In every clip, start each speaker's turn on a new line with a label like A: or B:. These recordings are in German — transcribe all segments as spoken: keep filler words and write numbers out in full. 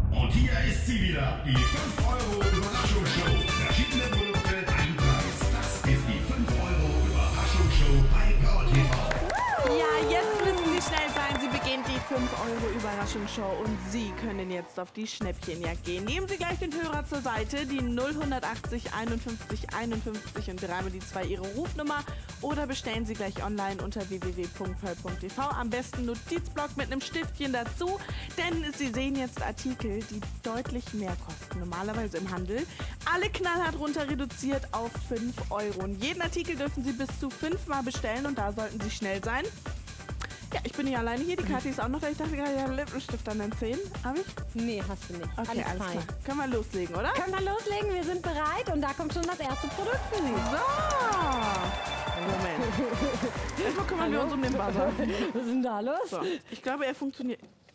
A: Und hier ist sie wieder, die fünf Euro Überraschungsshow. Verschiedene Produkte, ein Preis. Das ist die fünf Euro Überraschungsshow bei Power T V.
B: Ja, jetzt müssen Sie schnell sein. Sie beginnt die fünf Euro Überraschungsshow und Sie können jetzt auf die Schnäppchenjagd gehen. Nehmen Sie gleich den Hörer zur Seite, die null achtzig einundfünfzig einundfünfzig und dreimal die zwei Ihre Rufnummer oder bestellen Sie gleich online unter w w w punkt pearl punkt t v. Am besten Notizblock mit einem Stiftchen dazu, denn Sie sehen jetzt Artikel, die deutlich mehr kosten, normalerweise im Handel. Alle knallhart runter reduziert auf fünf Euro. Und jeden Artikel dürfen Sie bis zu fünfmal bestellen und da sollten Sie schnell sein. Ja, ich bin nicht alleine hier. Die Kathi ist auch noch da. Ich dachte gerade, ja, Lippenstift an den Zähnen. Hab ich?
C: Nee, hast du nicht.
B: Okay, alles, alles klar. Können wir loslegen, oder?
C: Können wir loslegen. Wir sind bereit und da kommt schon das erste Produkt für Sie.
B: So. Moment. Erstmal kümmern wir uns um den Buzzer.
C: Was ist denn da los?
B: So. Ich glaube, er funktioniert.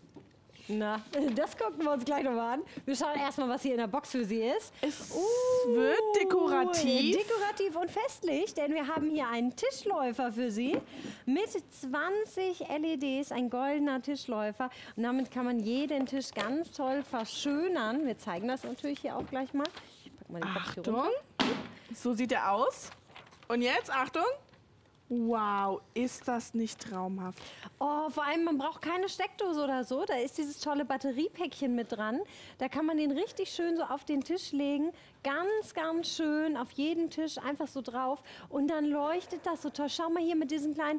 C: Na, das gucken wir uns gleich nochmal an. Wir schauen erstmal, was hier in der Box für Sie ist.
B: Es
C: uh,
B: wird dekorativ.
C: Dekorativ und festlich, denn wir haben hier einen Tischläufer für Sie mit zwanzig L E Ds, ein goldener Tischläufer. Und damit kann man jeden Tisch ganz toll verschönern. Wir zeigen das natürlich hier auch gleich mal. Ich pack mal die Box hier
B: Achtung,
C: runter.
B: so sieht er aus. Und jetzt, Achtung. Wow, ist das nicht traumhaft.
C: Oh, vor allem, man braucht keine Steckdose oder so. Da ist dieses tolle Batteriepäckchen mit dran. Da kann man den richtig schön so auf den Tisch legen. Ganz, ganz schön auf jeden Tisch einfach so drauf. Und dann leuchtet das so toll. Schau mal hier mit diesen kleinen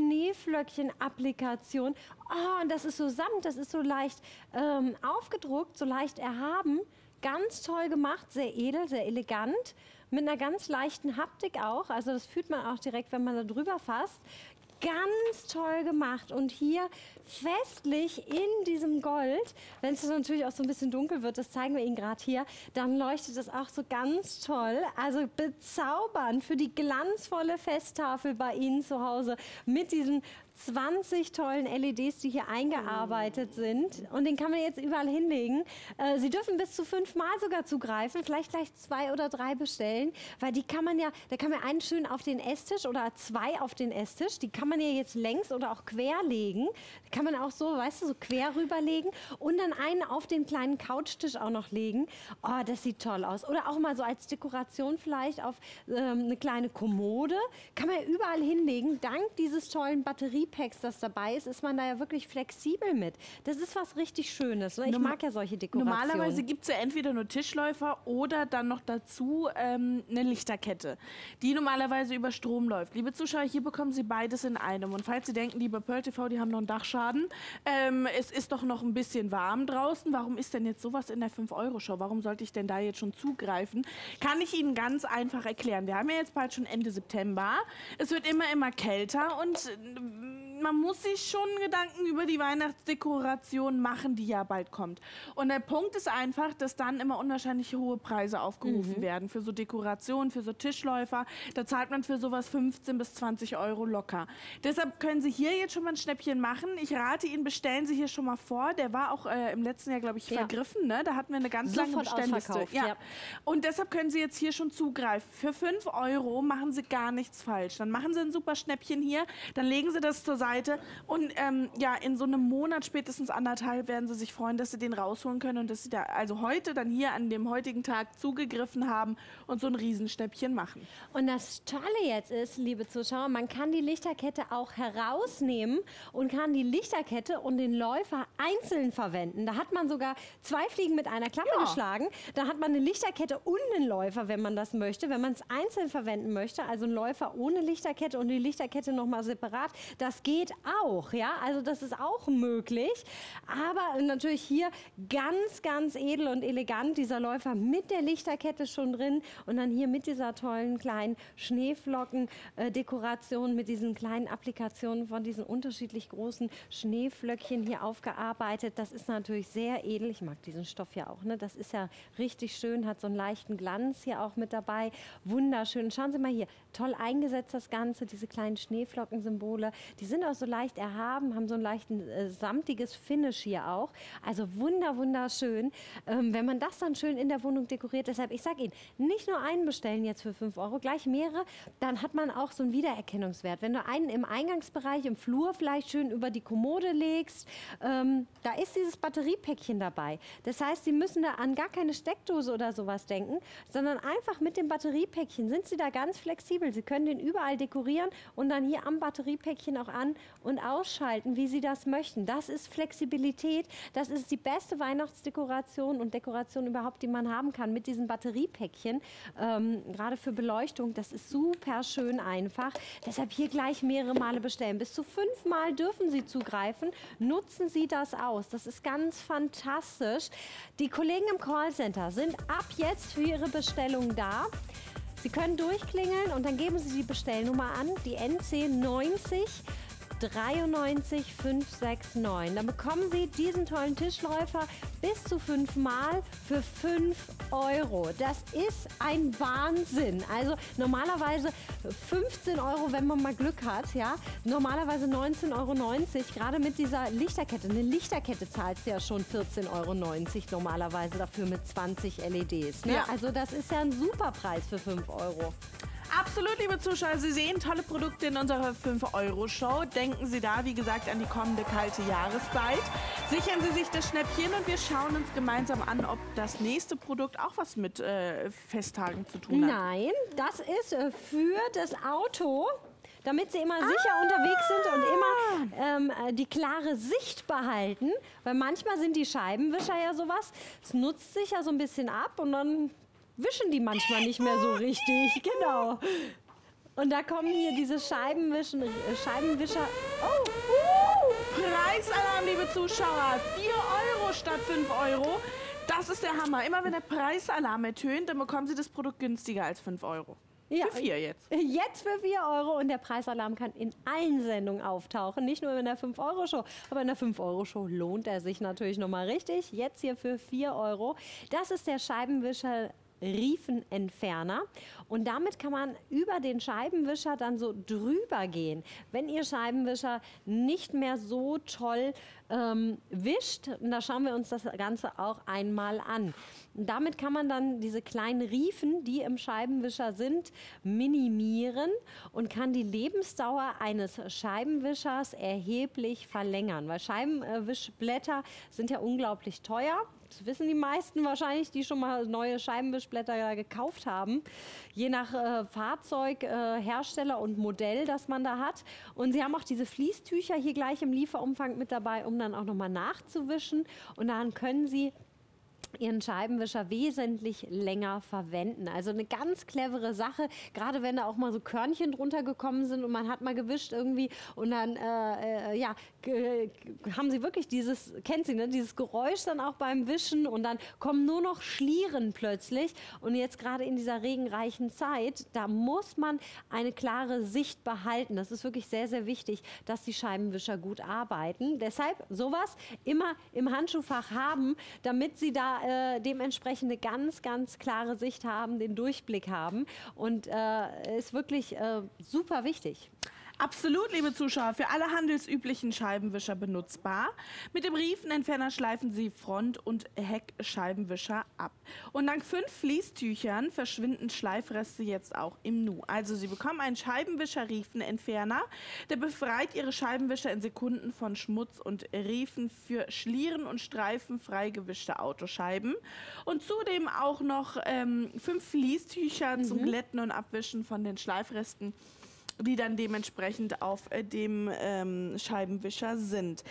C: Schneeflöckchen-Applikationen. Oh, und das ist so samt, das ist so leicht ähm, aufgedruckt, so leicht erhaben. Ganz toll gemacht, sehr edel, sehr elegant. Mit einer ganz leichten Haptik auch, also das fühlt man auch direkt, wenn man da drüber fasst. Ganz toll gemacht und hier festlich in diesem Gold, wenn es natürlich auch so ein bisschen dunkel wird, das zeigen wir Ihnen gerade hier, dann leuchtet es auch so ganz toll, also bezaubernd für die glanzvolle Festtafel bei Ihnen zu Hause mit diesen zwanzig tollen L E Ds, die hier eingearbeitet sind. Und den kann man jetzt überall hinlegen. Äh, Sie dürfen bis zu fünfmal sogar zugreifen, vielleicht gleich zwei oder drei bestellen, weil die kann man ja, da kann man einen schön auf den Esstisch oder zwei auf den Esstisch, die kann man ja jetzt längs oder auch quer legen. Da kann man auch so, weißt du, so quer rüberlegen und dann einen auf den kleinen Couchtisch auch noch legen. Oh, das sieht toll aus. Oder auch mal so als Dekoration vielleicht auf ähm, eine kleine Kommode. Kann man ja überall hinlegen. Dank dieses tollen Batterie Packs, das dabei ist, ist man da ja wirklich flexibel mit. Das ist was richtig Schönes. Ne? Ich
B: Norma
C: mag ja solche Dekorationen.
B: Normalerweise gibt es ja entweder nur Tischläufer oder dann noch dazu ähm, eine Lichterkette, die normalerweise über Strom läuft. Liebe Zuschauer, hier bekommen Sie beides in einem. Und falls Sie denken, liebe Pearl T V, die haben noch einen Dachschaden, ähm, es ist doch noch ein bisschen warm draußen. Warum ist denn jetzt sowas in der fünf Euro Show? Warum sollte ich denn da jetzt schon zugreifen? Kann ich Ihnen ganz einfach erklären. Wir haben ja jetzt bald schon Ende September. Es wird immer, immer kälter und man muss sich schon Gedanken über die Weihnachtsdekoration machen, die ja bald kommt. Und der Punkt ist einfach, dass dann immer unwahrscheinlich hohe Preise aufgerufen mhm. werden für so Dekorationen, für so Tischläufer. Da zahlt man für sowas fünfzehn bis zwanzig Euro locker. Deshalb können Sie hier jetzt schon mal ein Schnäppchen machen. Ich rate Ihnen, bestellen Sie hier schon mal vor. Der war auch äh, im letzten Jahr, glaube ich, ja. vergriffen. Ne? Da hatten wir eine ganz
C: Sofort
B: lange Bestellliste. Ja.
C: Ja.
B: Und deshalb können Sie jetzt hier schon zugreifen. Für fünf Euro machen Sie gar nichts falsch. Dann machen Sie ein super Schnäppchen hier, dann legen Sie das zur Seite. Und ähm, ja, in so einem Monat, spätestens anderthalb, werden Sie sich freuen, dass Sie den rausholen können und dass Sie da also heute dann hier an dem heutigen Tag zugegriffen haben und so ein Riesenstäppchen machen.
C: Und das Tolle jetzt ist, liebe Zuschauer, man kann die Lichterkette auch herausnehmen und kann die Lichterkette und den Läufer einzeln verwenden. Da hat man sogar zwei Fliegen mit einer Klappe
B: ja.
C: geschlagen. Da hat man eine Lichterkette und einen Läufer, wenn man das möchte, wenn man es einzeln verwenden möchte. Also ein Läufer ohne Lichterkette und die Lichterkette nochmal separat. Das geht auch, ja, also das ist auch möglich, aber natürlich hier ganz, ganz edel und elegant, dieser Läufer mit der Lichterkette schon drin und dann hier mit dieser tollen kleinen Schneeflocken-Dekoration, mit diesen kleinen Applikationen von diesen unterschiedlich großen Schneeflöckchen hier aufgearbeitet. Das ist natürlich sehr edel, ich mag diesen Stoff ja auch, ne? Das ist ja richtig schön, hat so einen leichten Glanz hier auch mit dabei, wunderschön. Schauen Sie mal hier, toll eingesetzt das Ganze, diese kleinen Schneeflockensymbole, die sind auch so leicht erhaben, haben so ein leichten äh, samtiges Finish hier auch. Also wunder, wunderschön. Ähm, wenn man das dann schön in der Wohnung dekoriert, deshalb, ich sage Ihnen, nicht nur einen bestellen jetzt für fünf Euro, gleich mehrere, dann hat man auch so einen Wiedererkennungswert. Wenn du einen im Eingangsbereich, im Flur vielleicht schön über die Kommode legst, ähm, da ist dieses Batteriepäckchen dabei. Das heißt, Sie müssen da an gar keine Steckdose oder sowas denken, sondern einfach mit dem Batteriepäckchen sind Sie da ganz flexibel. Sie können den überall dekorieren und dann hier am Batteriepäckchen auch an- und ausschalten, wie Sie das möchten. Das ist Flexibilität. Das ist die beste Weihnachtsdekoration und Dekoration überhaupt, die man haben kann mit diesen Batteriepäckchen. Ähm, gerade für Beleuchtung, das ist super schön einfach. Deshalb hier gleich mehrere Male bestellen. Bis zu fünf Mal dürfen Sie zugreifen. Nutzen Sie das aus. Das ist ganz fantastisch. Die Kollegen im Callcenter sind ab jetzt für Ihre Bestellung da. Sie können durchklingeln und dann geben Sie die Bestellnummer an, die N C neunzig dreiundneunzig fünf sechs neun. Dann bekommen Sie diesen tollen Tischläufer bis zu fünf Mal für fünf Euro. Das ist ein Wahnsinn. Also normalerweise fünfzehn Euro, wenn man mal Glück hat. Ja? Normalerweise neunzehn Euro neunzig. Gerade mit dieser Lichterkette. Eine Lichterkette zahlst du ja schon vierzehn Euro neunzig normalerweise dafür mit zwanzig L E Ds. Ne?
B: Ja.
C: Also das ist ja ein super Preis für fünf Euro.
B: Absolut, liebe Zuschauer, Sie sehen tolle Produkte in unserer fünf Euro Show. Denken Sie da, wie gesagt, an die kommende kalte Jahreszeit. Sichern Sie sich das Schnäppchen und wir schauen uns gemeinsam an, ob das nächste Produkt auch was mit äh, Festtagen zu tun hat.
C: Nein, das ist äh, für das Auto, damit Sie immer sicher ah. unterwegs sind und immer ähm, äh, die klare Sicht behalten. Weil manchmal sind die Scheibenwischer ja sowas, es nutzt sich ja so ein bisschen ab und dann wischen die manchmal nicht mehr so richtig. Genau. Und da kommen hier diese Scheibenwischen, äh, Scheibenwischer. Oh,
B: uh, Preisalarm, liebe Zuschauer. vier Euro statt fünf Euro. Das ist der Hammer. Immer wenn der Preisalarm ertönt, dann bekommen Sie das Produkt günstiger als fünf Euro.
C: ja,
B: Für vier jetzt.
C: Jetzt für vier Euro und der Preisalarm kann in allen Sendungen auftauchen. Nicht nur in der fünf Euro Show, aber in der fünf Euro Show lohnt er sich natürlich nochmal richtig. Jetzt hier für vier Euro. Das ist der Scheibenwischer Riefenentferner und damit kann man über den Scheibenwischer dann so drüber gehen. Wenn Ihr Scheibenwischer nicht mehr so toll ähm, wischt, und da schauen wir uns das Ganze auch einmal an. Und damit kann man dann diese kleinen Riefen, die im Scheibenwischer sind, minimieren und kann die Lebensdauer eines Scheibenwischers erheblich verlängern, weil Scheibenwischblätter sind ja unglaublich teuer. Das wissen die meisten wahrscheinlich, die schon mal neue Scheibenwischblätter gekauft haben. Je nach äh, Fahrzeug, äh, Hersteller und Modell, das man da hat. Und sie haben auch diese Fließtücher hier gleich im Lieferumfang mit dabei, um dann auch nochmal nachzuwischen. Und dann können Sie Ihren Scheibenwischer wesentlich länger verwenden. Also eine ganz clevere Sache, gerade wenn da auch mal so Körnchen drunter gekommen sind und man hat mal gewischt irgendwie und dann äh, äh, ja, haben Sie wirklich dieses, kennt Sie, ne, dieses Geräusch dann auch beim Wischen und dann kommen nur noch Schlieren plötzlich und jetzt gerade in dieser regenreichen Zeit, da muss man eine klare Sicht behalten. Das ist wirklich sehr, sehr wichtig, dass die Scheibenwischer gut arbeiten. Deshalb sowas immer im Handschuhfach haben, damit Sie da äh, dementsprechend eine ganz, ganz klare Sicht haben, den Durchblick haben und äh, ist wirklich äh, super wichtig.
B: Absolut, liebe Zuschauer, für alle handelsüblichen Scheibenwischer benutzbar. Mit dem Riefenentferner schleifen Sie Front- und Heckscheibenwischer ab. Und dank fünf Fließtüchern verschwinden Schleifreste jetzt auch im Nu. Also Sie bekommen einen Scheibenwischer-Riefenentferner, der befreit Ihre Scheibenwischer in Sekunden von Schmutz und Riefen für Schlieren und Streifen frei gewischte Autoscheiben. Und zudem auch noch ähm, fünf Fließtücher mhm. zum Glätten und Abwischen von den Schleifresten, die dann dementsprechend auf äh, dem ähm, Scheibenwischer sind.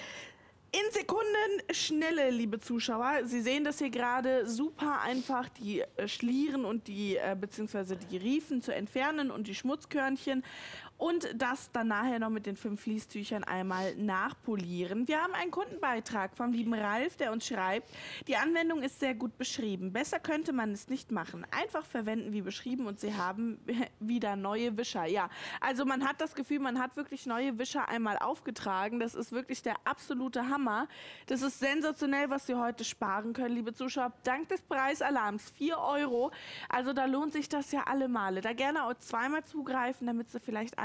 B: In Sekunden Schnelle, liebe Zuschauer. Sie sehen das hier gerade, super einfach, die äh, Schlieren und die, äh, beziehungsweise die Riefen zu entfernen und die Schmutzkörnchen. Und das dann nachher noch mit den fünf Fließtüchern einmal nachpolieren. Wir haben einen Kundenbeitrag vom lieben Ralf, der uns schreibt, die Anwendung ist sehr gut beschrieben. Besser könnte man es nicht machen. Einfach verwenden wie beschrieben und Sie haben wieder neue Wischer. Ja, also man hat das Gefühl, man hat wirklich neue Wischer einmal aufgetragen. Das ist wirklich der absolute Hammer. Das ist sensationell, was Sie heute sparen können, liebe Zuschauer. Dank des Preisalarms, vier Euro. Also da lohnt sich das ja alle Male. Da gerne auch zweimal zugreifen, damit Sie vielleicht ein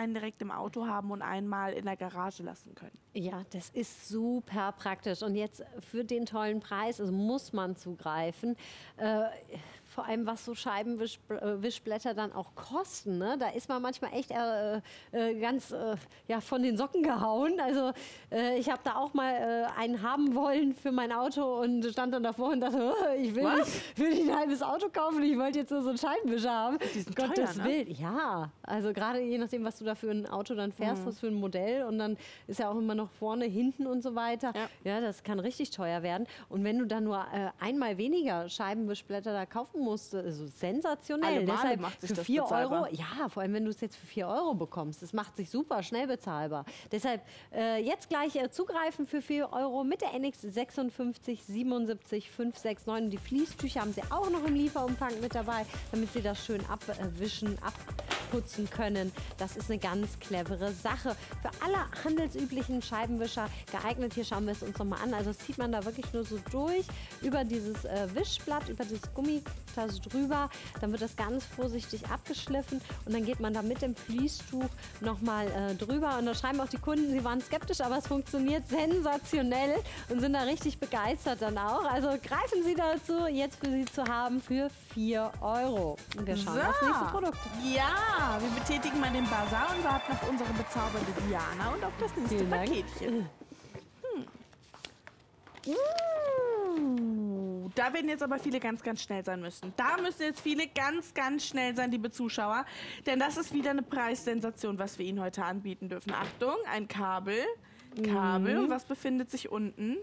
B: einen direkt im Auto haben und einmal in der Garage lassen können.
C: Ja, das ist super praktisch. Und jetzt für den tollen Preis, also muss man zugreifen. Äh, vor allem, was so Scheibenwischblätter dann auch kosten. Ne? Da ist man manchmal echt äh, äh, ganz äh, ja, von den Socken gehauen. Also äh, ich habe da auch mal äh, einen haben wollen für mein Auto und stand dann davor und dachte, oh, ich will nicht, will nicht ein halbes Auto kaufen, ich wollte jetzt nur so einen Scheibenwischer haben.
B: Die sind
C: Gottes
B: teuer, ne?
C: Willen. Ja, also gerade je nachdem, was du da für ein Auto dann fährst, mhm. was für ein Modell. Und dann ist ja auch immer noch vorne, hinten und so weiter. Ja, ja, das kann richtig teuer werden. Und wenn du dann nur äh, einmal weniger Scheibenwischblätter da kaufen musst, also sensationell.
B: Alle Male
C: Deshalb
B: macht sich
C: für
B: das
C: vier
B: bezahlbar.
C: Euro, ja, vor allem wenn du es jetzt für vier Euro bekommst, das macht sich super schnell bezahlbar. Deshalb äh, jetzt gleich äh, zugreifen für vier Euro mit der N X sechs fünf sieben sieben fünf sechs neun. Und die Fließtücher haben sie auch noch im Lieferumfang mit dabei, damit sie das schön abwischen, abputzen können. Das ist eine ganz clevere Sache. Für alle handelsüblichen Scheibenwischer geeignet. Hier schauen wir es uns nochmal an. Also das zieht man da wirklich nur so durch, über dieses äh, Wischblatt, über dieses Gummitas drüber. Dann wird das ganz vorsichtig abgeschliffen und dann geht man da mit dem Fließtuch nochmal äh, drüber. Und da schreiben auch die Kunden, sie waren skeptisch, aber es funktioniert sensationell und sind da richtig begeistert dann auch. Also greifen Sie dazu, jetzt für Sie zu haben für vier Euro. Und wir schauen
B: So.
C: aufs nächste Produkt.
B: Ja, wir betätigen mal den Bazar und warten auf unsere bezaubernde Diana und auf das nächste
C: Vielen Dank.
B: Paketchen. Hm. Uh, da werden jetzt aber viele ganz, ganz schnell sein müssen. Da müssen jetzt viele ganz, ganz schnell sein, liebe Zuschauer. Denn das ist wieder eine Preissensation, was wir Ihnen heute anbieten dürfen. Achtung, ein Kabel. Kabel.
C: Mhm.
B: Und was befindet sich unten?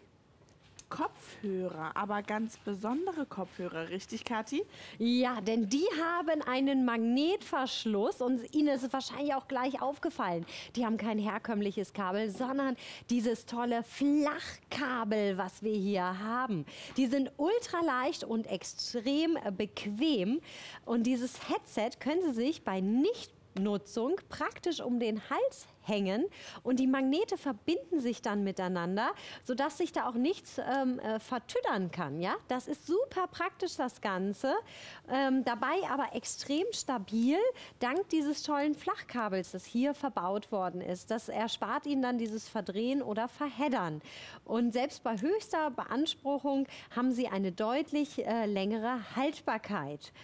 B: Kopfhörer, aber ganz besondere Kopfhörer, richtig, Kathi?
C: Ja, denn die haben einen Magnetverschluss und Ihnen ist es wahrscheinlich auch gleich aufgefallen. Die haben kein herkömmliches Kabel, sondern dieses tolle Flachkabel, was wir hier haben. Die sind ultraleicht und extrem bequem und dieses Headset können Sie sich bei nicht Nutzung praktisch um den Hals hängen und die Magnete verbinden sich dann miteinander, sodass sich da auch nichts ähm, äh, vertüdern kann. Ja? Das ist super praktisch, das Ganze. Ähm, dabei aber extrem stabil, dank dieses tollen Flachkabels, das hier verbaut worden ist. Das erspart Ihnen dann dieses Verdrehen oder Verheddern. Und selbst bei höchster Beanspruchung haben Sie eine deutlich äh, längere Haltbarkeit.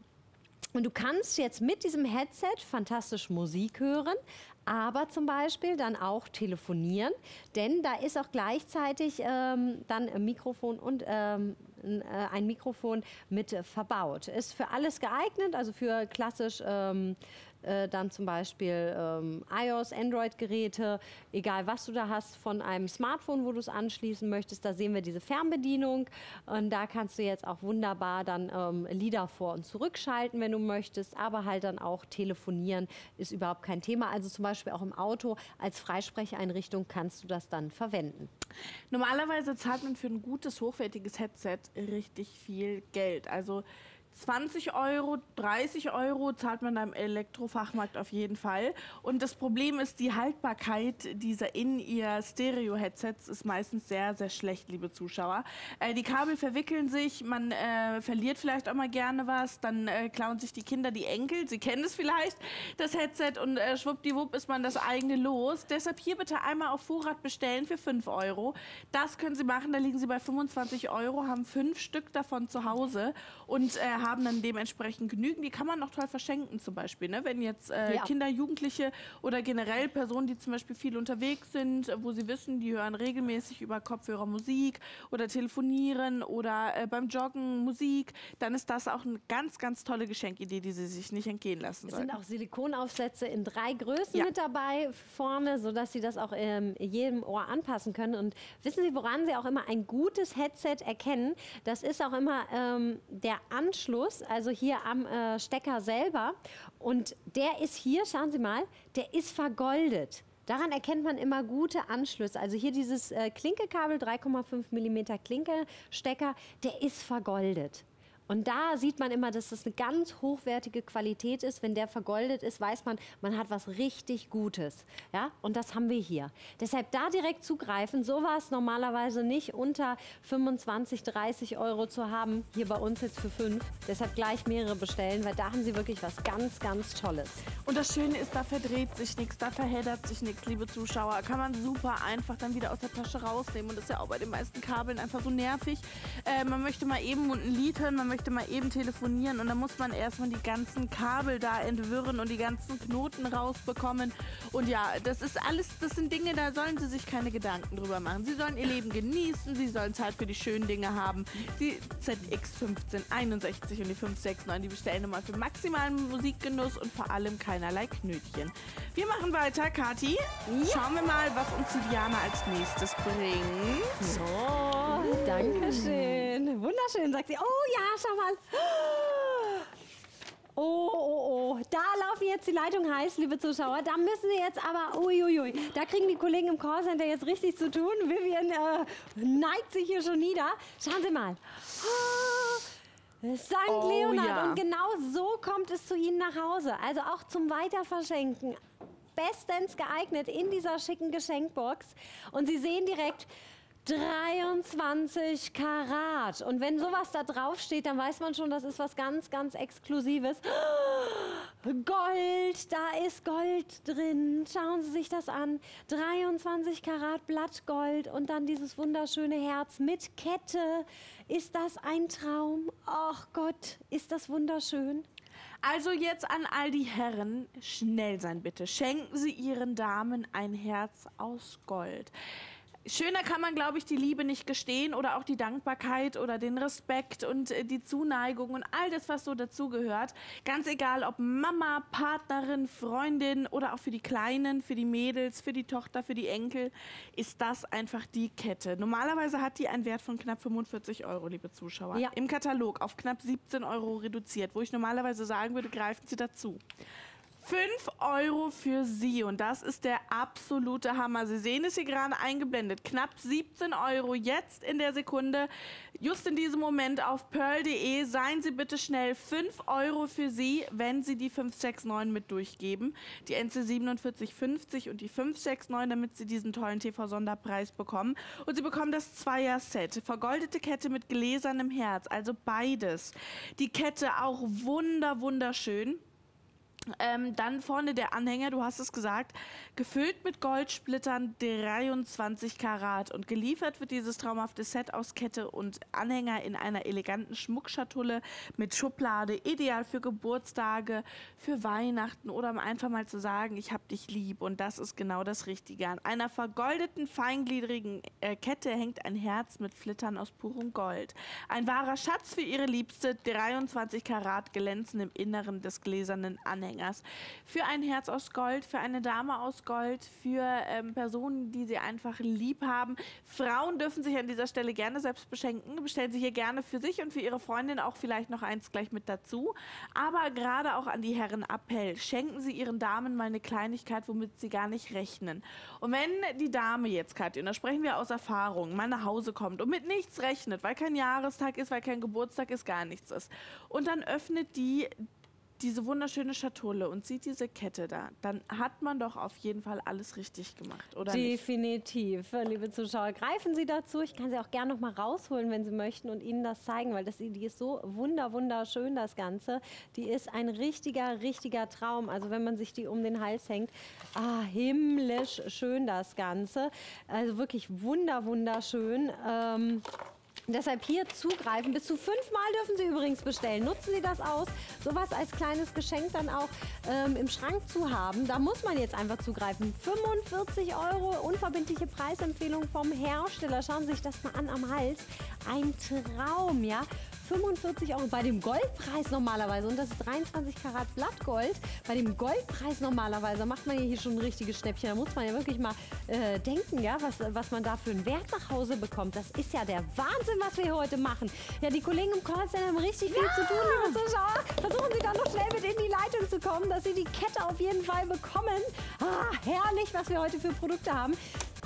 C: Und du kannst jetzt mit diesem Headset fantastisch Musik hören, aber zum Beispiel dann auch telefonieren, denn da ist auch gleichzeitig ähm, dann ein Mikrofon und ähm, ein Mikrofon mit äh, verbaut. Ist für alles geeignet, also für klassisch ähm, äh, dann zum Beispiel ähm, iOS, Android-Geräte, egal was du da hast, von einem Smartphone, wo du es anschließen möchtest. Da sehen wir diese Fernbedienung und da kannst du jetzt auch wunderbar dann ähm, Lieder vor- und zurückschalten, wenn du möchtest, aber halt dann auch telefonieren ist überhaupt kein Thema. Also zum Beispiel auch im Auto als Freisprecheinrichtung kannst du das dann verwenden.
B: Normalerweise zahlt man für ein gutes, hochwertiges Headset richtig viel Geld. Also zwanzig Euro, dreißig Euro zahlt man da im Elektrofachmarkt auf jeden Fall. Und das Problem ist, die Haltbarkeit dieser In-Ear-Stereo-Headsets ist meistens sehr, sehr schlecht, liebe Zuschauer. Äh, die Kabel verwickeln sich, man äh, verliert vielleicht auch mal gerne was, dann äh, klauen sich die Kinder die Enkel, sie kennen es vielleicht, das Headset, und äh, schwuppdiwupp ist man das eigene los. Deshalb hier bitte einmal auf Vorrat bestellen für fünf Euro. Das können Sie machen, da liegen Sie bei fünfundzwanzig Euro, haben fünf Stück davon zu Hause und äh, haben dann dementsprechend genügend. Die kann man noch toll verschenken zum Beispiel, ne? Wenn jetzt äh,
C: Ja.
B: Kinder, Jugendliche oder generell Personen, die zum Beispiel viel unterwegs sind, wo sie wissen, die hören regelmäßig über Kopfhörer Musik oder telefonieren oder äh, beim Joggen Musik, dann ist das auch eine ganz, ganz tolle Geschenkidee, die sie sich nicht entgehen lassen
C: Es
B: sollten.
C: sind auch Silikonaufsätze in drei Größen
B: Ja.
C: mit dabei vorne, sodass Sie das auch ähm, jedem Ohr anpassen können. Und wissen Sie, woran Sie auch immer ein gutes Headset erkennen? Das ist auch immer ähm, der Anschluss, also hier am äh, Stecker selber. Und der ist hier, schauen Sie mal, der ist vergoldet. Daran erkennt man immer gute Anschlüsse. Also hier dieses äh, Klinkekabel, drei Komma fünf Millimeter Klinkestecker, der ist vergoldet. Und da sieht man immer, dass das eine ganz hochwertige Qualität ist. Wenn der vergoldet ist, weiß man, man hat was richtig Gutes. Ja? Und das haben wir hier. Deshalb da direkt zugreifen. Sowas normalerweise nicht unter fünfundzwanzig, dreißig Euro zu haben. Hier bei uns jetzt für fünf. Deshalb gleich mehrere bestellen, weil da haben sie wirklich was ganz, ganz Tolles.
B: Und das Schöne ist, da verdreht sich nichts, da verheddert sich nichts, liebe Zuschauer. Kann man super einfach dann wieder aus der Tasche rausnehmen. Und das ist ja auch bei den meisten Kabeln einfach so nervig. Äh, man möchte mal eben ein Lied hören, man möchte mal eben telefonieren und dann muss man erstmal die ganzen Kabel da entwirren und die ganzen Knoten rausbekommen. Und ja, das ist alles, das sind Dinge, da sollen Sie sich keine Gedanken drüber machen. Sie sollen ihr Leben genießen, Sie sollen Zeit für die schönen Dinge haben. Die Z X fünfzehn einundsechzig und die fünf sechs neun, die bestellen nochmal für maximalen Musikgenuss und vor allem keinerlei Knötchen. Wir machen weiter, Kathi. Ja. Schauen wir mal, was uns die Diana als nächstes bringt.
C: So, danke schön. Wunderschön, sagt sie. Oh ja, schau mal. Oh, oh, oh. Da laufen jetzt die Leitungen heiß, liebe Zuschauer. Da müssen Sie jetzt aber, uiuiui, da kriegen die Kollegen im Callcenter jetzt richtig zu tun. Vivian äh, neigt sich hier schon nieder. Schauen Sie mal. Sankt
B: Oh,
C: Leonhard.
B: ja.
C: Und genau so kommt es zu Ihnen nach Hause. Also auch zum Weiterverschenken. Bestens geeignet in dieser schicken Geschenkbox. Und Sie sehen direkt dreiundzwanzig Karat. Und wenn sowas da drauf steht, dann weiß man schon, das ist was ganz, ganz Exklusives. Gold, da ist Gold drin. Schauen Sie sich das an. dreiundzwanzig Karat Blattgold und dann dieses wunderschöne Herz mit Kette. Ist das ein Traum? Ach Gott, ist das wunderschön.
B: Also jetzt an all die Herren, schnell sein bitte. Schenken Sie Ihren Damen ein Herz aus Gold. Schöner kann man, glaube ich, die Liebe nicht gestehen oder auch die Dankbarkeit oder den Respekt und äh, die Zuneigung und all das, was so dazugehört. Ganz egal, ob Mama, Partnerin, Freundin oder auch für die Kleinen, für die Mädels, für die Tochter, für die Enkel, ist das einfach die Kette. Normalerweise hat die einen Wert von knapp fünfundvierzig Euro, liebe Zuschauer.
C: Ja.
B: Im Katalog auf knapp siebzehn Euro reduziert, wo ich normalerweise sagen würde, greifen Sie dazu. fünf Euro für Sie und das ist der absolute Hammer. Sie sehen es hier gerade eingeblendet. Knapp siebzehn Euro jetzt in der Sekunde. Just in diesem Moment auf pearl punkt de. Seien Sie bitte schnell. fünf Euro für Sie, wenn Sie die fünf sechs neun mit durchgeben. Die N C siebenundvierzig fünfzig und die fünf sechs neun, damit Sie diesen tollen T V-Sonderpreis bekommen. Und Sie bekommen das Zweier-Set. Vergoldete Kette mit gläsernem Herz, also beides. Die Kette auch wunder, wunderschön. Ähm, dann vorne der Anhänger, du hast es gesagt, gefüllt mit Goldsplittern, dreiundzwanzig Karat. Und geliefert wird dieses traumhafte Set aus Kette und Anhänger in einer eleganten Schmuckschatulle mit Schublade, ideal für Geburtstage, für Weihnachten oder um einfach mal zu sagen, ich hab dich lieb. Und das ist genau das Richtige. An einer vergoldeten, feingliedrigen äh, Kette hängt ein Herz mit Flittern aus purem Gold. Ein wahrer Schatz für ihre Liebste, dreiundzwanzig Karat glänzen im Inneren des gläsernen Anhängers. Für ein Herz aus Gold, für eine Dame aus Gold, für ähm, Personen, die sie einfach lieb haben. Frauen dürfen sich an dieser Stelle gerne selbst beschenken. Bestellen Sie hier gerne für sich und für Ihre Freundin auch vielleicht noch eins gleich mit dazu. Aber gerade auch an die Herren Appell. Schenken Sie Ihren Damen mal eine Kleinigkeit, womit sie gar nicht rechnen. Und wenn die Dame jetzt, Kathi, und da sprechen wir aus Erfahrung, mal nach Hause kommt und mit nichts rechnet, weil kein Jahrestag ist, weil kein Geburtstag ist, gar nichts ist. Und dann öffnet die diese wunderschöne Schatulle und sieht diese Kette da, dann hat man doch auf jeden Fall alles richtig gemacht, oder nicht?
C: Definitiv, liebe Zuschauer. Greifen Sie dazu. Ich kann sie auch gerne noch mal rausholen, wenn Sie möchten und Ihnen das zeigen, weil das, die ist so wunder, wunderschön, das Ganze. Die ist ein richtiger, richtiger Traum. Also wenn man sich die um den Hals hängt, ah, himmlisch schön das Ganze. Also wirklich wunder, wunderschön. Ähm, Deshalb hier zugreifen. Bis zu fünfmal dürfen Sie übrigens bestellen. Nutzen Sie das aus. Sowas als kleines Geschenk dann auch ähm, im Schrank zu haben. Da muss man jetzt einfach zugreifen. fünfundvierzig Euro, unverbindliche Preisempfehlung vom Hersteller. Schauen Sie sich das mal an am Hals. Ein Traum, ja. fünfundvierzig Euro bei dem Goldpreis normalerweise. Und das ist dreiundzwanzig Karat Blattgold. Bei dem Goldpreis normalerweise macht man ja hier schon ein richtiges Schnäppchen. Da muss man ja wirklich mal äh, denken, ja, was, was man da für einen Wert nach Hause bekommt. Das ist ja der Wahnsinn, was wir heute machen. Ja, die Kollegen im Callcenter haben richtig viel ja. zu tun, liebe Zuschauer. Versuchen Sie dann noch schnell mit in die Leitung zu kommen, dass Sie die Kette auf jeden Fall bekommen. Ah, herrlich, was wir heute für Produkte haben.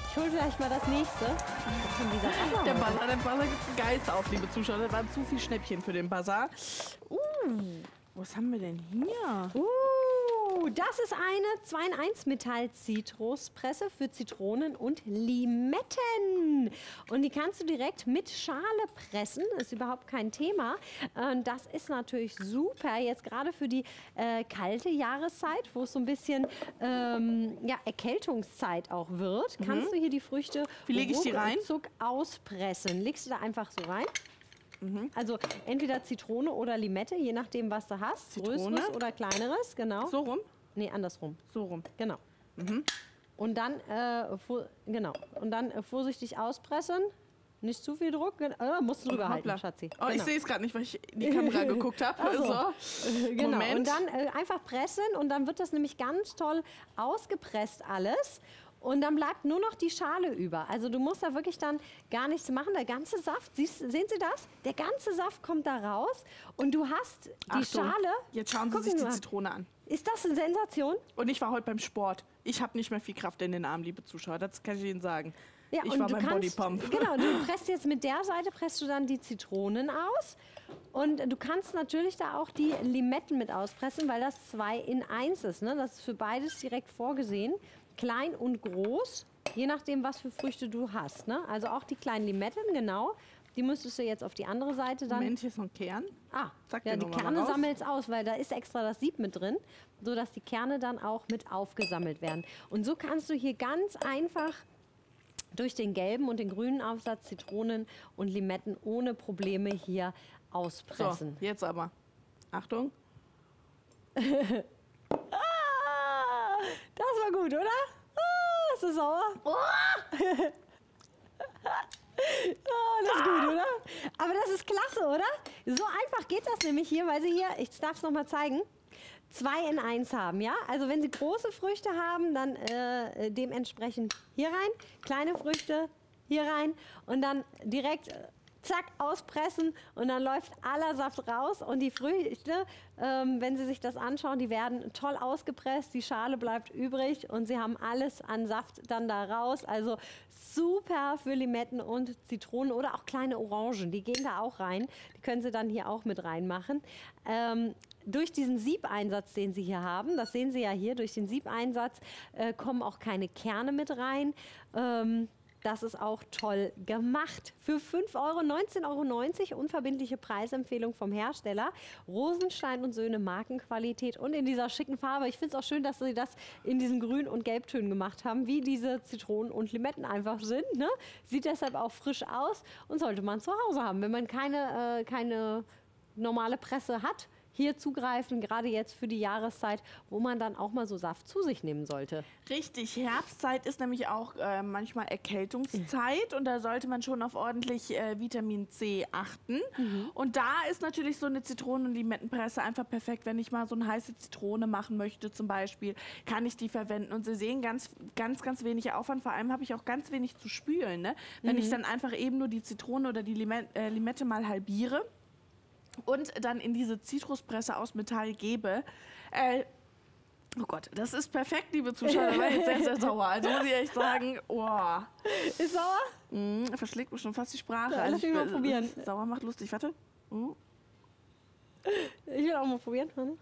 C: Ich hole vielleicht mal das nächste. Was ist denn dieser Buzzer
B: Der
C: heute?
B: Buzzer, der Buzzer gibt einen Geist auf, liebe Zuschauer. Das waren zu viel Schnäppchen für den Buzzer. Uh, was haben wir denn hier?
C: Uh, das ist eine zwei in eins Metall-Zitruspresse für Zitronen und Limetten. Und die kannst du direkt mit Schale pressen, ist überhaupt kein Thema. Und das ist natürlich super, jetzt gerade für die äh, kalte Jahreszeit, wo es so ein bisschen ähm, ja, Erkältungszeit auch wird, kannst du hier die Früchte
B: Wie lege ich die rein?
C: ruckzuck auspressen. Legst du da einfach so rein. Also entweder Zitrone oder Limette, je nachdem, was du hast.
B: Zitrone.
C: Größeres oder kleineres, genau.
B: So rum?
C: Nee, andersrum.
B: So rum.
C: Genau. Und dann, äh, vor, genau. Und dann äh, vorsichtig auspressen. Nicht zu viel Druck. Gen- Äh, musst du drüber halten,
B: Hoppla.
C: Schatzi.
B: Oh, ich
C: Genau.
B: sehe es gerade nicht, weil ich in die Kamera geguckt habe.
C: Ach so.
B: So.
C: Genau.
B: Moment.
C: Und dann äh, einfach pressen und dann wird das nämlich ganz toll ausgepresst alles. Und dann bleibt nur noch die Schale über. Also du musst da wirklich dann gar nichts machen. Der ganze Saft, siehst, sehen Sie das? Der ganze Saft kommt da raus und du hast die
B: Achtung,
C: Schale.
B: Jetzt schauen Sie
C: Gucken
B: sich die
C: mal.
B: Zitrone an.
C: Ist das eine Sensation?
B: Und ich war heute beim Sport. Ich habe nicht mehr viel Kraft in den Armen, liebe Zuschauer. Das kann ich Ihnen sagen.
C: Ja,
B: ich
C: und
B: war
C: du
B: beim
C: kannst,
B: Bodypump.
C: Genau, du presst jetzt mit der Seite presst du dann die Zitronen aus. Und du kannst natürlich da auch die Limetten mit auspressen, weil das zwei in eins ist. Ne? Das ist für beides direkt vorgesehen. Klein und groß, je nachdem, was für Früchte du hast. Ne? Also auch die kleinen Limetten, genau. Die müsstest du jetzt auf die andere Seite dann...
B: Moment, hier ist noch ein Kern.
C: Ah,
B: Sag
C: ja,
B: den
C: die
B: noch mal
C: Kerne
B: raus.
C: sammelst aus, weil da ist extra das Sieb mit drin, sodass die Kerne dann auch mit aufgesammelt werden. Und so kannst du hier ganz einfach durch den gelben und den grünen Aufsatz Zitronen und Limetten ohne Probleme hier
B: So,
C: auspressen.
B: jetzt aber. Achtung.
C: Ah, das war gut, oder? Ah, ist das sauer? Oh. Ah, das ist gut, oder? Aber das ist klasse, oder? So einfach geht das nämlich hier, weil sie hier, ich darf es nochmal zeigen, zwei in eins haben, ja? Also wenn sie große Früchte haben, dann äh, dementsprechend hier rein, kleine Früchte hier rein und dann direkt äh, zack, auspressen und dann läuft aller Saft raus und die Früchte, ähm, wenn Sie sich das anschauen, die werden toll ausgepresst, die Schale bleibt übrig und Sie haben alles an Saft dann da raus. Also super für Limetten und Zitronen oder auch kleine Orangen, die gehen da auch rein. Die können Sie dann hier auch mit reinmachen. Ähm, durch diesen Siebeinsatz, den Sie hier haben, das sehen Sie ja hier, durch den Siebeinsatz äh, kommen auch keine Kerne mit rein. Ähm, Das ist auch toll gemacht. Für fünf Euro, neunzehn Euro neunzig, unverbindliche Preisempfehlung vom Hersteller. Rosenstein und Söhne Markenqualität und in dieser schicken Farbe. Ich finde es auch schön, dass sie das in diesen Grün- und Gelbtönen gemacht haben, wie diese Zitronen und Limetten einfach sind. Ne? Sieht deshalb auch frisch aus und sollte man zu Hause haben. Wenn man keine, äh, keine normale Presse hat, hier zugreifen, gerade jetzt für die Jahreszeit, wo man dann auch mal so Saft zu sich nehmen sollte.
B: Richtig, Herbstzeit ist nämlich auch äh, manchmal Erkältungszeit und da sollte man schon auf ordentlich äh, Vitamin C achten. Und da ist natürlich so eine Zitronen- und Limettenpresse einfach perfekt. Wenn ich mal so eine heiße Zitrone machen möchte zum Beispiel, kann ich die verwenden. Und Sie sehen, ganz, ganz, ganz wenig Aufwand. Vor allem habe ich auch ganz wenig zu spülen. Ne? Wenn ich dann einfach eben nur die Zitrone oder die Lime äh, Limette mal halbiere und dann in diese Zitruspresse aus Metall gebe. Äh, oh Gott, das ist perfekt, liebe Zuschauer. Da war ich sehr, sehr sauer. Also muss ich echt sagen, oh,
C: Ist sauer?
B: mh, verschlägt mir schon fast die Sprache.
C: Ja,
B: Also
C: lass mich mal
B: äh,
C: probieren.
B: Sauer macht lustig, warte. Mm.
C: Ich will auch mal probieren. Warte.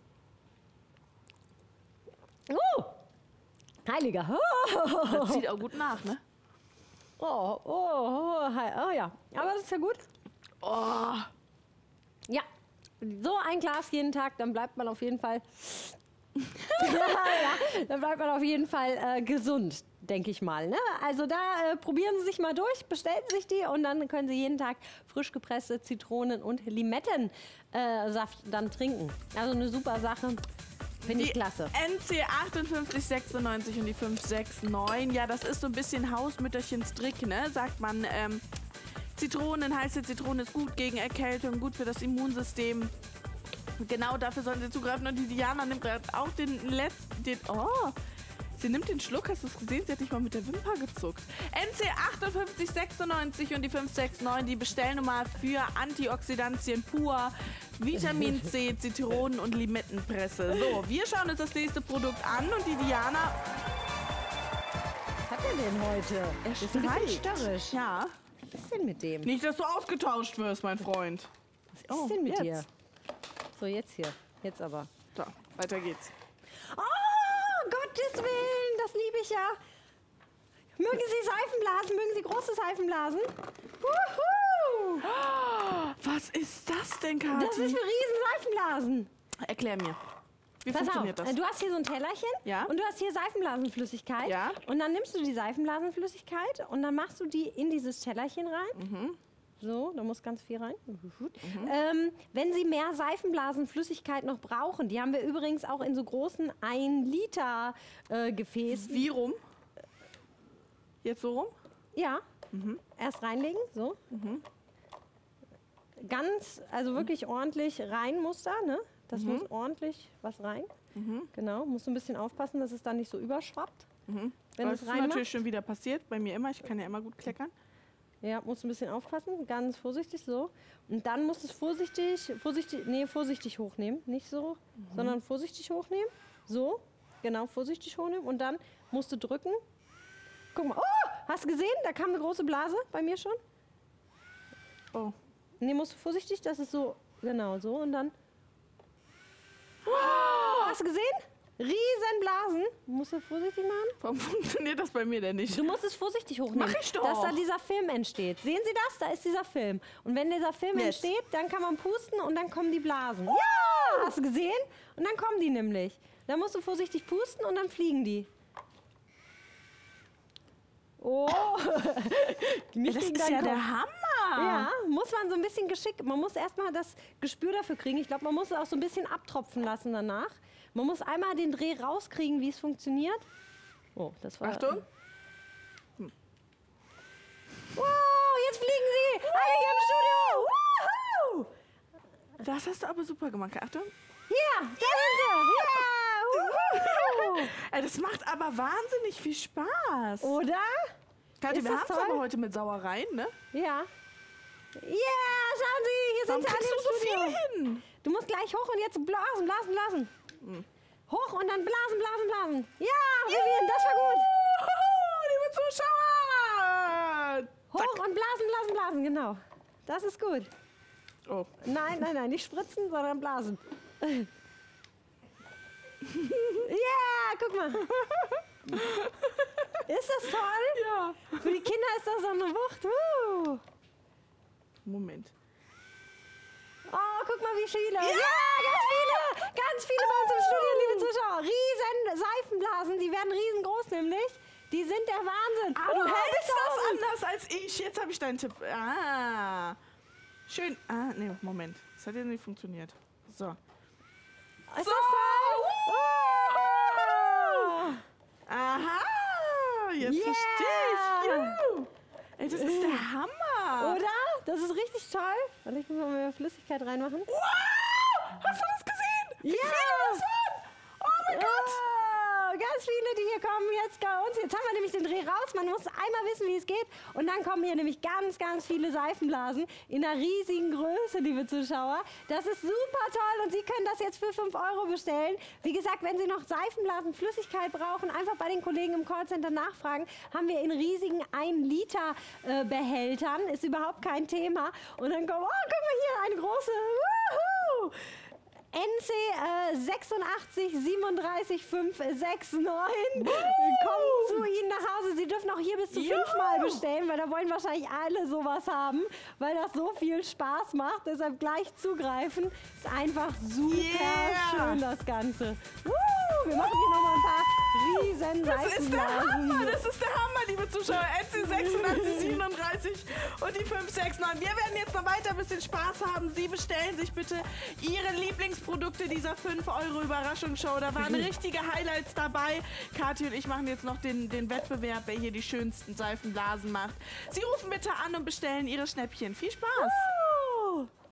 C: Oh! Heiliger.
B: Das zieht auch gut nach, ne?
C: Oh, oh, oh, hei- oh ja. Aber das ist ja gut.
B: Oh,
C: Ja, so ein Glas jeden Tag, dann bleibt man auf jeden Fall, ja, ja, dann bleibt man auf jeden Fall äh, gesund, denke ich mal. Ne? Also da äh, probieren Sie sich mal durch, bestellen Sie sich die und dann können Sie jeden Tag frisch gepresste Zitronen- und Limettensaft äh, Saft dann trinken. Also eine super Sache, finde ich
B: die
C: klasse.
B: N C achtundfünfzig sechsundneunzig und die fünf sechs neun. Ja, das ist so ein bisschen Hausmütterchens Trick, ne? Sagt man. Ähm, Zitronen, heiße Zitrone ist gut gegen Erkältung, gut für das Immunsystem. Genau dafür sollen Sie zugreifen. Und die Diana nimmt gerade auch den letzten, den, oh, sie nimmt den Schluck, hast du es gesehen? Sie hat nicht mal mit der Wimper gezuckt. N C achtundfünfzig sechsundneunzig und die fünf sechs neun, die Bestellnummer für Antioxidantien pur, Vitamin C, Zitronen- und Limettenpresse. So, wir schauen uns das nächste Produkt an und die Diana,
C: Was hat er denn heute?
B: Er
C: ist ein bisschen
B: streikt.
C: störrisch.
B: Ja.
C: Was ist denn mit dem?
B: Nicht, dass du ausgetauscht wirst, mein Freund.
C: Was ist denn mit
B: jetzt.
C: dir? So, jetzt hier. Jetzt aber.
B: So, weiter geht's.
C: Oh, Gottes Willen, das liebe ich ja. Mögen Sie Seifenblasen? Mögen Sie große Seifenblasen? Wuhu!
B: Was ist das denn, Kathi?
C: Das ist für riesen Seifenblasen.
B: Erklär mir. Wie
C: Pass auf,
B: funktioniert das?
C: du hast hier so ein Tellerchen
B: Ja.
C: und du hast hier Seifenblasenflüssigkeit.
B: Ja.
C: Und dann nimmst du die Seifenblasenflüssigkeit und dann machst du die in dieses Tellerchen rein.
B: Mhm.
C: So, da muss ganz viel rein. Ähm, wenn Sie mehr Seifenblasenflüssigkeit noch brauchen, die haben wir übrigens auch in so großen ein Liter äh, Gefäßen.
B: Wie rum? Jetzt so rum?
C: Ja, erst reinlegen, so. Ganz, also wirklich ordentlich rein muss da, ne? Das muss ordentlich was rein. Genau, musst du ein bisschen aufpassen, dass es dann nicht so überschwappt. Wenn du
B: Das
C: es
B: ist
C: reinmachst.
B: natürlich schon wieder passiert, bei mir immer. Ich kann ja immer gut kleckern.
C: Ja, musst du ein bisschen aufpassen, ganz vorsichtig so. Und dann musst du es vorsichtig, vorsichtig, nee, vorsichtig hochnehmen. Nicht so, sondern vorsichtig hochnehmen. So, genau, vorsichtig hochnehmen. Und dann musst du drücken. Guck mal, oh, hast du gesehen? Da kam eine große Blase bei mir schon.
B: Oh.
C: Nee, musst du vorsichtig, das ist so, genau, so. Und dann, oh, hast du gesehen? Riesen Blasen. Musst du vorsichtig machen.
B: Warum funktioniert das bei mir denn nicht?
C: Du musst es vorsichtig hochnehmen,
B: Mach ich doch.
C: dass da dieser Film entsteht. Sehen Sie das? Da ist dieser Film. Und wenn dieser Film
B: Jetzt.
C: entsteht, dann kann man pusten und dann kommen die Blasen. Ja! Hast du gesehen? Und dann kommen die nämlich. Dann musst du vorsichtig pusten und dann fliegen die. Oh, nicht
B: Das
C: gegen
B: ist
C: deinen
B: ja
C: Kopf.
B: der Hammer.
C: Ja, muss man so ein bisschen geschickt. Man muss erstmal das Gespür dafür kriegen. Ich glaube, man muss es auch so ein bisschen abtropfen lassen danach. Man muss einmal den Dreh rauskriegen, wie es funktioniert. Oh, das war.
B: Achtung.
C: Wow, jetzt fliegen sie! Alle hier im Studio! Woohoo!
B: Das hast du aber super gemacht. Achtung.
C: Hier, da sind sie! Ja! Woohoo!
B: Ey, das macht aber wahnsinnig viel Spaß.
C: Oder?
B: Kathi,
C: ist
B: wir
C: das
B: haben es
C: toll?
B: aber heute mit Sauereien, ne?
C: Ja. Ja, schauen Sie, hier
B: Warum
C: sind sie
B: kriegst
C: alle
B: du so
C: im Studio.
B: viel hin?
C: Du musst gleich hoch und jetzt blasen, blasen, blasen.
B: Hm.
C: Hoch und dann blasen, blasen, blasen. Ja, Vivian, das war gut.
B: Liebe Zuschauer!
C: Hoch und blasen, blasen, blasen, genau. Das ist gut.
B: Oh.
C: Nein, nein, nein, nicht spritzen, sondern blasen. Ja, guck mal. Ist das toll?
B: Ja.
C: Für die Kinder ist das so eine Wucht. Uh.
B: Moment.
C: Oh, guck mal, wie viele. Ja, ganz viele. Ganz viele bei uns im Studio, liebe Zuschauer. Riesen Seifenblasen, die werden riesengroß nämlich. Die sind der Wahnsinn.
B: Ah, du
C: Oh,
B: hältst
C: da
B: das
C: oben.
B: anders als ich. Jetzt habe ich deinen Tipp. Ah. Schön. Ah, nee, Moment. Das hat jetzt nicht funktioniert. So.
C: Ist
B: So.
C: das toll? Oh.
B: Aha. Jetzt
C: Yeah.
B: verstehe ich. Juhu. Ey, das ist der Hammer.
C: Oder? Das ist richtig toll. Warte, ich muss mal mehr Flüssigkeit reinmachen.
B: Wow. Hast du das gesehen? Wie
C: Ja.
B: viele das waren? Oh mein Gott.
C: Oh, ganz viele, die hier kommen jetzt bei uns. Jetzt haben wir nämlich den Dreh raus. Man muss einmal wissen, wie es geht. Und dann kommen hier nämlich ganz, ganz viele Seifenblasen in einer riesigen Größe, liebe Zuschauer. Das ist super toll und Sie können das jetzt für fünf Euro bestellen. Wie gesagt, wenn Sie noch Seifenblasenflüssigkeit brauchen, einfach bei den Kollegen im Callcenter nachfragen. Haben wir in riesigen ein Liter Behältern. Ist überhaupt kein Thema. Und dann kommen, oh, guck mal hier, eine große. Woohoo! N C äh, sechsundachtzig siebenunddreißig fünf sechs neun kommt zu Ihnen nach Hause. Sie dürfen auch hier bis zu
B: Juhu.
C: fünfmal bestellen, weil da wollen wahrscheinlich alle sowas haben, weil das so viel Spaß macht. Deshalb gleich zugreifen. Ist einfach super
B: Yeah.
C: schön, das Ganze. Woo, wir machen hier nochmal ein paar riesen
B: Das ist der Hammer,
C: Seifenblasen.
B: das ist der Hammer, liebe Zuschauer. N C sechsundachtzig siebenunddreißig und die fünf sechs neun. Wir werden jetzt noch weiter ein bisschen Spaß haben. Sie bestellen sich bitte Ihre Lieblingsprodukte dieser fünf Euro Überraschungsshow. Da waren richtige Highlights dabei. Kathi und ich machen jetzt noch den, den Wettbewerb, wer hier die schönsten Seifenblasen macht. Sie rufen bitte an und bestellen Ihre Schnäppchen. Viel Spaß!